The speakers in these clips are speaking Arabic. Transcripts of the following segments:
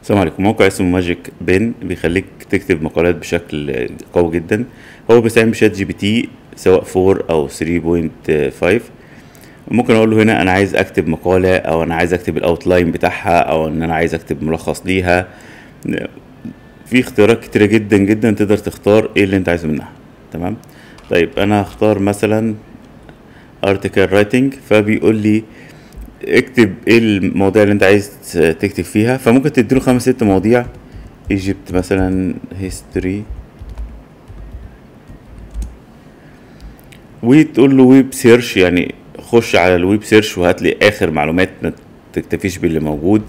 السلام عليكم. موقع اسمه ماجيك بين بيخليك تكتب مقالات بشكل قوي جدا. هو بيستعين بشات جي بي تي سواء 4 او 3.5. ممكن اقول له هنا انا عايز اكتب مقالة، او انا عايز اكتب الاوتلاين بتاعها، او ان انا عايز اكتب ملخص ليها. في اختيارات كتيرة جدا جدا، تقدر تختار ايه اللي انت عايزه منها. تمام. طيب انا هختار مثلا article writing، فبيقول لي اكتب ايه المواضيع اللي انت عايز تكتب فيها. فممكن تديله 5 6 مواضيع. ايجيبت مثلا، هيستوري، وتقول له ويب سيرش، يعني خش على الويب سيرش وهات لي اخر معلومات، ما تكتفيش باللي موجود.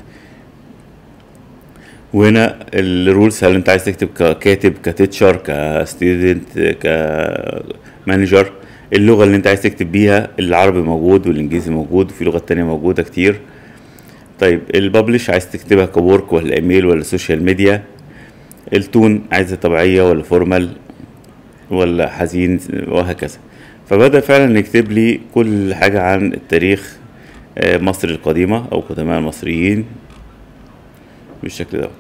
وهنا الرولز، هل انت عايز تكتب ككاتب، كتيتشر، كستودنت، كمانجر. اللغة اللي انت عايز تكتب بيها، العربي موجود والانجليزي موجود، وفي لغات تانية موجودة كتير. طيب الببلش، عايز تكتبها كورك ولا ايميل ولا سوشيال ميديا. التون، عايزها طبيعية ولا فورمال ولا حزين، وهكذا. فبدأ فعلا يكتب لي كل حاجة عن التاريخ، مصر القديمة او قدماء المصريين بالشكل ده.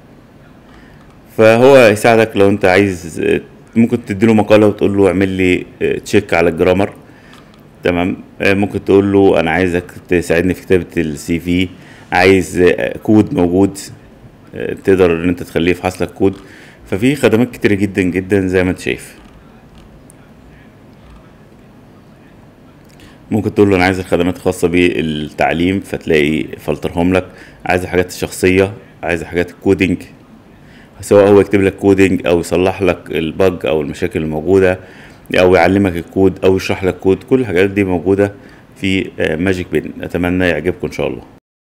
فهو يساعدك لو انت عايز، ممكن تديله مقالة وتقول له اعمل لي تشيك على الجرامر. تمام. ممكن تقول له انا عايزك تساعدني في كتابة السي في، عايز كود موجود، تقدر ان انت تخليه يفحص لك كود. ففي خدمات كتيرة جدا جدا زي ما انت شايف. ممكن تقول له انا عايز الخدمات الخاصة بالتعليم، فتلاقي فلترهم لك. عايز الحاجات الشخصية، عايز حاجات الكودينج، سواء هو يكتب لك كودينج او يصلح لك البج او المشاكل الموجودة، او يعلمك الكود او يشرح لك كود. كل الحاجات دي موجودة في ماجيك بين. اتمنى يعجبكم ان شاء الله.